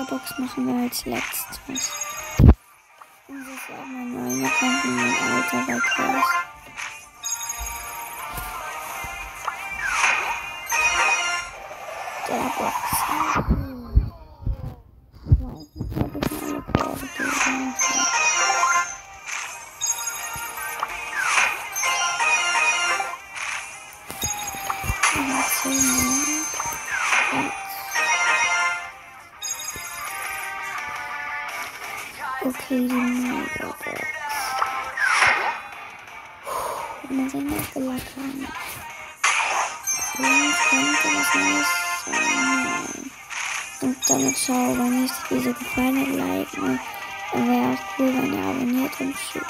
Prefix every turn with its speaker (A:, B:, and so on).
A: Megabox machen wir als letztes. Und das ist auch mein neuer Account und mein alter weg ist. Der Box. Ich weiß nicht, ob ich meine Code geben kann. Okay, die Megabox. Mal sehen, was wir lackern. Jetzt könnte was Neues sein. Und damit ciao, wenn euch das Video gefallen hat, liken. Dann wäre es cool, wenn ihr abonniert und tschüss.